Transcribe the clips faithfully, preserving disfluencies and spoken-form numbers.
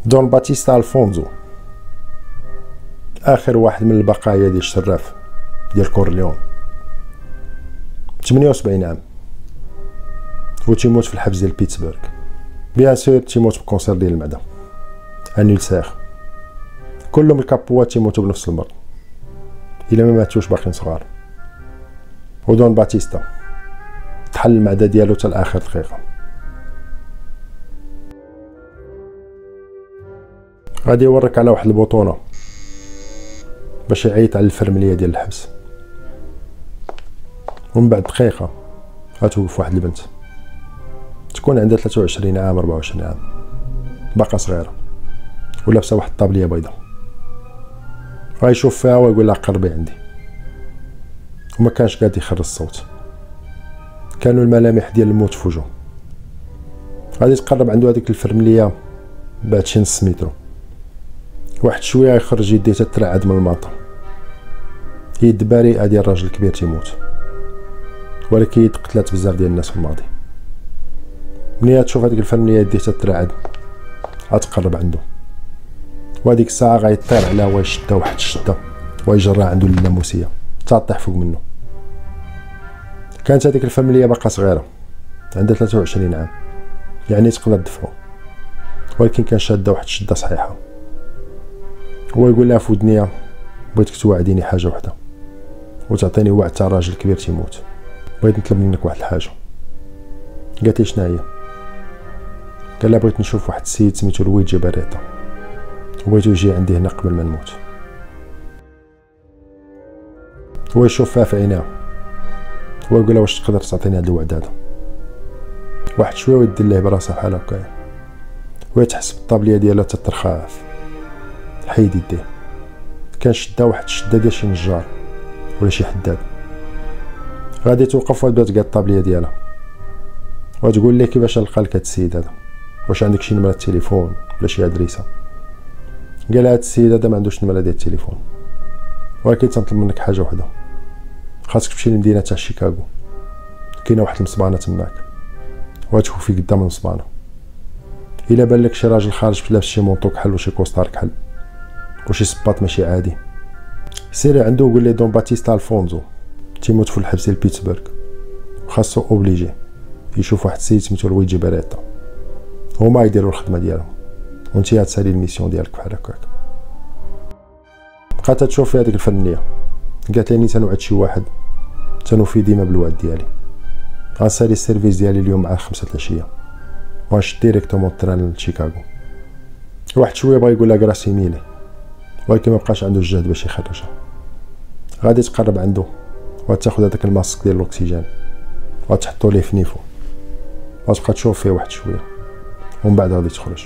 دون باتيستا الفونزو اخر واحد من البقايا ديال الشراف ديال كورليون، ثمانية وسبعين عام، و تيموت في الحبس ديال بيتسبرغ. بيان سور تيموت بكونسير ديال المعده، ان ألسير. كلهم الكابوات تيموتوا بنفس المرض الا ما ماتوش باقيين صغار. و دون باتيستا تحل المعده ديالو حتى لاخر دقيقه. غادي يورك على واحد البطونه باش يعيط على الفرمليه ديال الحبس، ومن بعد دقيقه غتوقف واحد البنت تكون عندها ثلاثة وعشرين عام أربعة وعشرين عام، باقا صغيره ولابسه واحد الطابليه بيضاء. غايشوف فيها ويقول لها قربي عندي، وما كانش قادر يخرج الصوت، كانوا الملامح ديال الموت في وجهه. غادي تقرب عنده هذيك الفرمليه بعد شي نص متر، واحد شويه يخرج يديه تترعد من الماطه. يد بريئه ديال راجل كبير تيموت، ولكن يد قتلات بزاف ديال الناس في الماضي. ملي تشوف هذيك الفرمليه يديه تترعد غتقرب عنده، وهاديك الساعه غيطير عليها ويشدها واحد الشده ويجرها عنده للناموسيه حتى طيح فوق منه. كانت هذيك الفرمليه باقا صغيره، عندها ثلاثة وعشرين عام، يعني تقدر تدفعو، ولكن كان شاده واحد الشده صحيحه. هو يقول لها في ودنيا بغيتك توعديني حاجه وحده وتعطيني وعد تاع راجل كبير تيموت، بغيت نطلب منك واحد الحاجه. قالت لي شنو هي؟ قال لها بغيت نشوف واحد السيد سميتو لويجي باريتا، وبغيتو يجي عندي هنا قبل ما نموت. هو يشوف فيها في عينيها، هو يقول لها واش تقدر تعطيني هذا الوعد هذا؟ واحد شويه ويدير ليه براسها بحال هكايا، وهي تحس بالطابليه ديالها تترخاف. حيد يديه، كان شدها واحد الشده ديال شي نجار ولا شي حداد. غادي توقف وتبدا تقاد الطابليه ديالها وتقول ليه كيفاش نلقى لك هاد السيد هذا، واش عندك شي نمره التليفون ولا شي ادريسه؟ قال هاد السيد هذا ما عندوش نمره ديال التليفون، ولكن تنطلب منك حاجه وحده، خاصك تمشي للمدينه تاع شيكاغو، كاينه واحد المصبانه تماك وتوقفي قدام المصبانه. الا بان لك شي راجل خارج لابس شي مونطو كحل وشي كوستار كحل وشي سباط ماشي عادي، سيري عنده وقول لي دون باتيستا الفونزو تيموت في الحبس ديال بيتسبرغ، وخاصو اوبليجي يشوف واحد السيد سميتو لويجي باريتا، هما يديروا الخدمه ديالهم وانت غتسالي الميسيون ديالك بحال هكاك. بقات تشوف في هذيك الفنيه، قالت لي تنوعد شي واحد تنوفي ديما بالوعد ديالي، غنسالي السيرفيس ديالي اليوم مع خمسة العشيه وغنشد ديريكتومون التران لشيكاغو. واحد شويه بغا يقول لها كراسي ميلي، ولكن مبقاش عنده الجهد باش يخرجها. غادي تقرب عنده وتاخذ هذاك الماسك ديال الاكسجين وتحطو ليه في نيفو وتبقى تشوف فيه واحد شويه، ومن بعد غادي تخرج.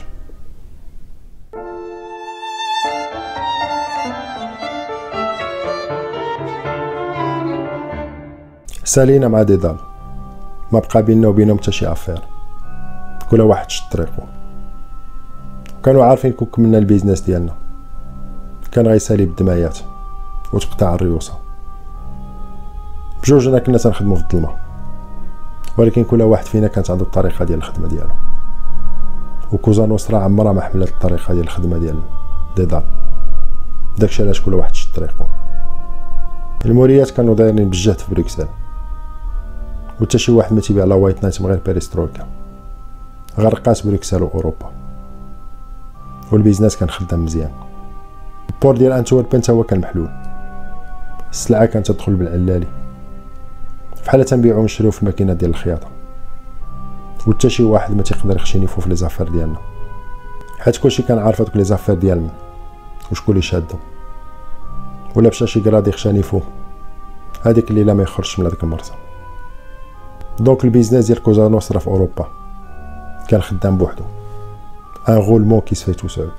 سالينا مع ديدال، ما بقى بيننا وبينهم حتى شي افير، كل واحد شد طريقو. كانوا عارفين كون كملنا البيزنس ديالنا كان غيسالي بالدمايات وتقطع الريوسه. بجوجنا كنا تنخدمو في الظلمه، ولكن كل واحد فينا كانت عنده الطريقه ديال الخدمه ديالو، وكوزا نوسترا عمرها ما حملت الطريقه ديال الخدمه ديال ديدال. داكشي علاش كل واحد شد طريقو. الموريات كانوا دايرين بالجهد في بروكسل، وتا شي واحد ما تيبيع لا وايت نايت من غير بيريسترويكا. غرقات بروكسل واوروبا، والبيزنس كان خدام مزيان. البور ديال انتوربن تا هو كان محلول، السلعه كانت تدخل بالعلالي بحال تنبيعو ونشريو في الماكينه ديال الخياطه، وتا شي واحد ما تيقدر يخشينيفو في لي زافير ديالنا، حيت كلشي كان عارف هادوك لي زافير ديالنا وشكون اللي شادو. ولا مشى شي كراد يخشانيفو هذيك الليله ما يخرجش من هذيك المرسى. دونك البيزنس ديال كوزا نوسترا في اوروبا كان خدام بوحدو، ان غولمون كي سفاي تو سول.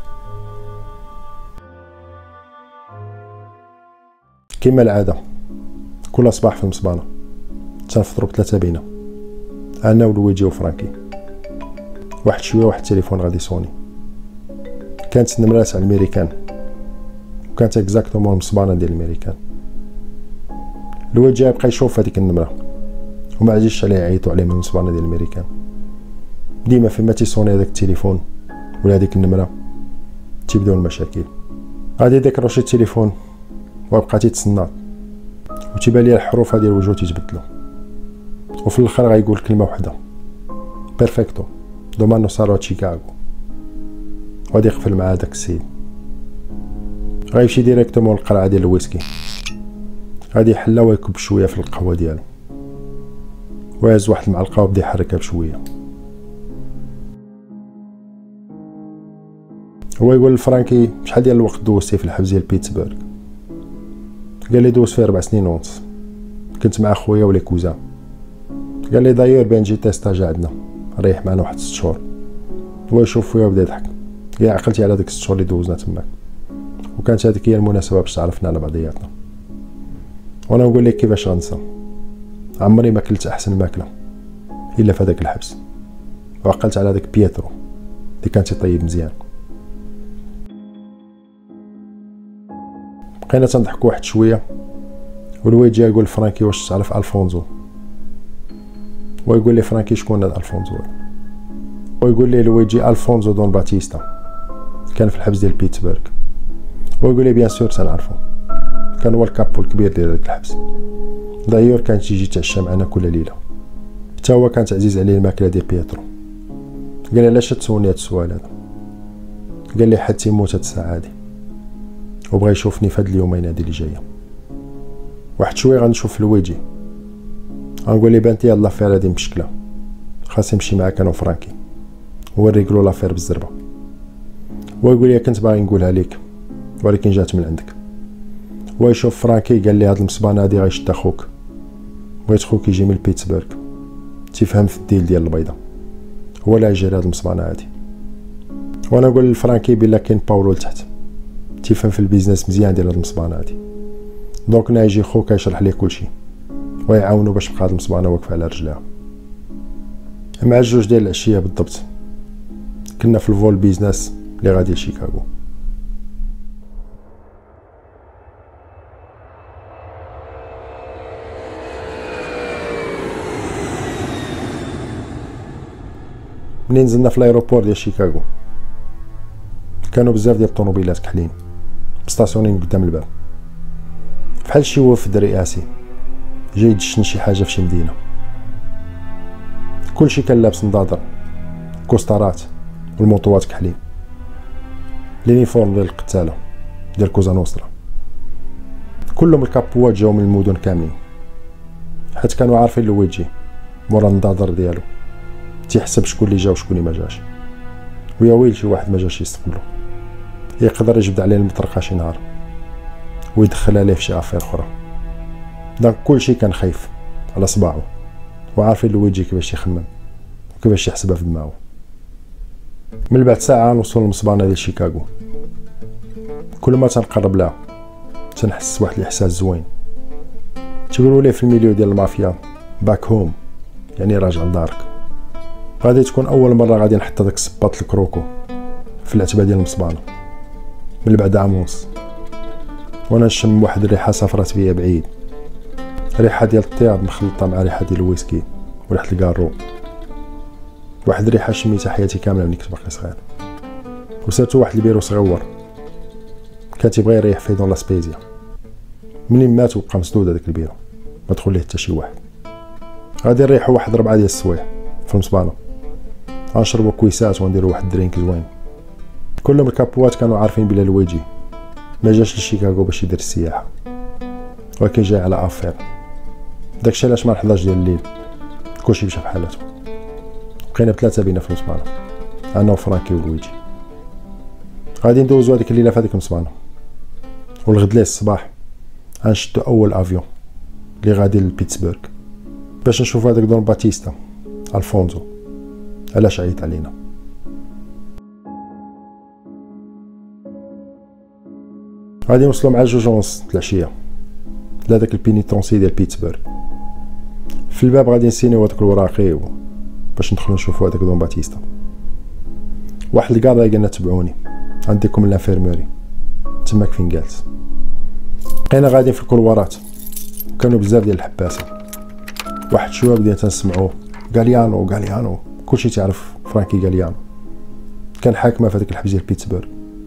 كما العاده كل صباح في المصبانه تنفطرو بثلاثه بينا، انا ولويجي وفرانكي. واحد شويه واحد التليفون غادي يصوني، كانت النمره تاع الميريكان، وكانت اكزاكتومون المصبانه ديال الميريكان. لويجي بقى يشوف هذيك النمره وما عجيش عليه يعيطوا عليه من المصبانه ديال الميريكان. ديما فيما تيصوني هذاك التليفون ولا هذيك النمره تيبداو المشاكل. غادي ديكروشي التليفون وبقى تيتسنى وتيبان ليه الحروف ديال وجهو تيتبدلوا، وفي الاخر غايقول كلمه وحده بيرفكتو دومانو سارو تشيكاغو، غادي يقفل مع هذاك السيد. غيمشي ديريكتومون للقرعه ديال الويسكي، غادي يحلها ويكب شويه في القهوه ديالو ويهز واحد المعلقه وبدا يحركها بشويه. هو يقول لفرانكي شحال ديال الوقت دوزتي في الحبس ديال بيتسبرغ؟ قال لي دوز فيه ربع سنين ونص، كنت مع خويا ولي كوزان. قال لي دايور بان جيت ستاجا عندنا ريح معنا واحد ست شهور. هو يشوف فيا وبدا يضحك، قال عقلتي على ديك ست شهور اللي دوزنا تماك، وكانت هذيك هي المناسبه باش تعرفنا على بعضياتنا. وانا نقول لك كيفاش غنسى، عمري ما كلت احسن ماكله الا في هذاك الحبس، وعقلت على داك بيترو اللي كان تيطيب مزيان. بقينا تنضحكوا واحد شويه، والواد جا يقول فرانكي واش تعرف الفونزو؟ ويقول لي فرانكي شكون هذا الفونزو؟ ويقول لي لويجي الفونزو دون باتيستا كان في الحبس ديال بيتسبرغ. ويقول لي بيان سور تنعرفو، كان هو الكابو الكبير ديال داك الحبس. دايور كان تيجي يتعشى معنا كل ليله، حتى هو كانت عزيز عليه الماكله ديال بيترو. قال لي علاش تسولني هاد السؤال هذا؟ قال لي حتى يموت هاد الساعه هادي، وبغى يشوفني في هاد اليومين هادي اللي جايه. واحد شويه غنشوف لويجي، غنقول لي بانت لي هاد لافير هادي مشكله، خاص يمشي معاك انا وفرانكي ونوريكلو لافير بالزربه. ويقول لي كنت باغي نقولها ليك ولكن جات من عندك. ويشوف فرانكي قال لي هاد المصبانه هادي غيشد اخوك، بغيت خوك يجي من بيتسبرغ تيفهم في الديل ديال البيضه، هو اللي يجري هاد المصبانه هادي. وانا نقول لفرانكي بلا كاين باولو لتحت تيفهم في البيزنس مزيان ديال هاد المصبانه هادي، دونك نا يجي خوك يشرح ليه كلشي ويعاونو باش تبقى هاد المصبانه واقفه على رجلها. مع الجوج ديال العشيه بالضبط كنا في الفول بيزنس اللي غادي لشيكاغو. منين نزلنا في الايروبور ديال شيكاغو كانوا بزاف ديال الطوموبيلات كحلين مستاسيونين قدام الباب، بحال شي وفد رئاسي جاي يدشن شي حاجه في شي مدينه. كلشي كان لابس نضاضر، كوستارات والموطوات كحلين، لينيفورم ديال القتاله ديال كوزا نوسترا. كلهم الكابوات جاو من المدن كاملين، حيت كانوا عارفين لويجي مورا النضاضر ديالو تيحسب شكون اللي جا وشكون اللي ما جاش، ويا ويل شي واحد ما جاش يستقبلو، يقدر يجبد عليه المطرقه شي نهار ويدخل عليه في شي افير اخرى. دونك كلشي كان خايف على صباعو وعارفين لويجي كيفاش يخمم وكيفاش يحسبها في دماغو. من بعد ساعه نوصل للمصبانه ديال شيكاغو. كل ما تنقرب لها تنحس واحد الاحساس زوين. تيقولوا ليه في الميليو ديال المافيا باك هوم، يعني راجع لدارك. غادي تكون اول مره غادي نحط داك الصباط الكروكو في العتبه ديال المصبانه من بعد عام ونص، وانا نشم واحد الريحه سافرات بيا بعيد، ريحه ديال الطياب مخلطه مع ريحه ديال الويسكي وريحه الكارو، واحد الريحه شميتها حياتي كامله ملي كنت باقي صغير. وسالتو واحد البيرو صغيور كان تيبغي يريح فيه دون لاسبيزيا، منين مات وبقى مسدود هذاك البيرو ما دخل ليه حتى شي واحد. غادي نريحو واحد ربعه ديال السوايع في المصبانه، غنشربو كويسات ونديرو واحد درينك زوين. كلهم الكابوات كانوا عارفين بلا لويجي ما جاش لشيكاغو باش يدير السياحه، ولكن جاي على افير. داكشي علاش مع حداش ديال الليل كلشي مشى بحالاتو. بقينا بثلاثه بينا في المصبانه، انا وفرانكي ولويجي. غادي ندوزو هذيك الليله في هذيك المصبانه، والغد ليه الصباح غنشدو اول افيون اللي غادي لبيتسبرغ باش نشوفو هذاك دون باتيستا الفونزو علاش عيط علينا. غادي نوصلو مع جوج ونص العشيه لهداك البينيتونسي ديال بيتسبرغ. في الباب غادي نسينيو هذاك الوراقي باش ندخلو نشوفو هذاك دون باتيستا. واحد الكادا قالنا تبعوني عندكم لافيرموري تماك فين جالس. بقينا غاديين في الكولوارات، كانوا بزاف ديال الحباسه. واحد شويه بدينا تنسمعوه غاليانو غاليانو، كلشي تعرف فرانكي غاليانو كان حاكمه في هذاك الحبس ديال بيتسبرغ.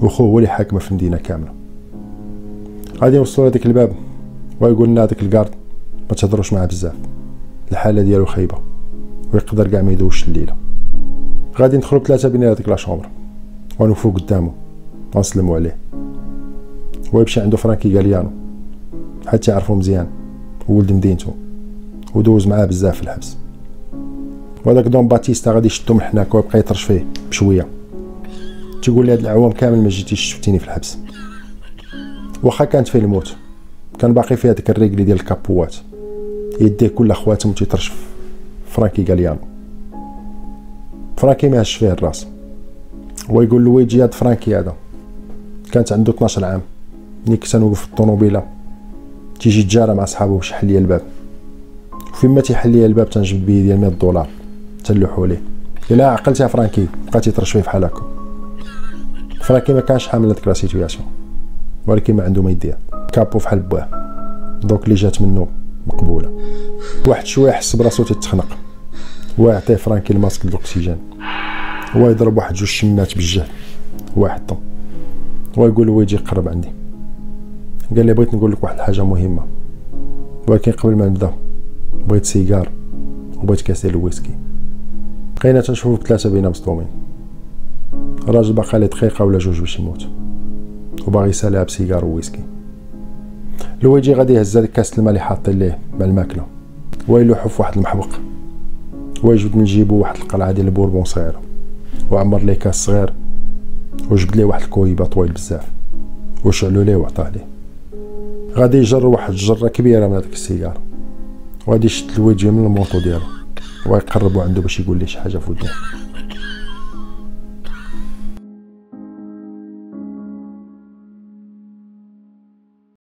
وخوه هو اللي حاكمه في المدينه كامله. غادي نوصلوا لهاديك الباب ويقول لنا هذاك الكارد ما تهضروش معاه بزاف، الحاله ديالو خايبه ويقدر كاع ما يدوش الليله. غادي ندخلوا بثلاثه بين هذيك لا شومبر ونوقفوا قدامه ونسلموا عليه. هو يمشي عنده فرانكي غاليانو حتى يعرفو مزيان وولد مدينته ودوز معاه بزاف في الحبس. وهذاك دون باتيستا غادي يشدو من حناك ويبقى يطرش فيه بشويه، تيقول لي هاد العوام كامل ما جيتيش شفتيني في الحبس. واخا كانت فيه الموت كان باقي فيه هذاك الرجلي ديال الكابوات، يديه كل خواتم تيطرش في فرانكي غاليانو. فرانكي ما هش فيه الراس. هو يقول لويجي هاد فرانكي هذا كانت عنده اثناش عام، ملي كنت نوقف في الطوموبيله تيجي يتجارى مع صحابو باش يحل ليا الباب، وفيما تيحل ليا الباب تنجبد بيه ديال مية دولار تنلوحو ليه. الا عقلتي فرانكي بقى تيطرش فيه بحال هكا. فرانكي ما كانش حامل هاديك لا سيتوياسيون، ولكن ما عنده ما يدير، كابو فحال بواه. دوك اللي جات منه مقبوله. واحد شويه حس براسو تيتخنق، هو يعطيه فرانكي الماسك ديال الاكسجين، هو يضرب واحد جوج شمات بالجهد، هو يحطهم. هو يقول له يجي قرب عندي، قال لي بغيت نقول لك واحد الحاجه مهمه، ولكن قبل ما نبدا بغيت سيجار وبغيت كاس ديال الويسكي. بقينا تنشوفو بثلاثه بينا مصدومين. الراجل باقا ليه دقيقه ولا جوج باش يموت وباغي يسالها بسيجار وويسكي. لويجي غادي يهز هذيك كاس الماء اللي حاطين ليه مع الماكله ويلوحو في واحد المحبق، ويجبد من جيبو واحد القلعه ديال البوربون صغيره وعمر ليه كاس صغير وجبد ليه واحد الكويبه طويل بزاف وشعلو ليه وعطاه ليه. غادي يجر واحد الجره كبيره من هذاك السيجار وغادي يشد لويجي من الموطو ديالو ويقربو عنده باش يقول ليه شي حاجه في ودنه.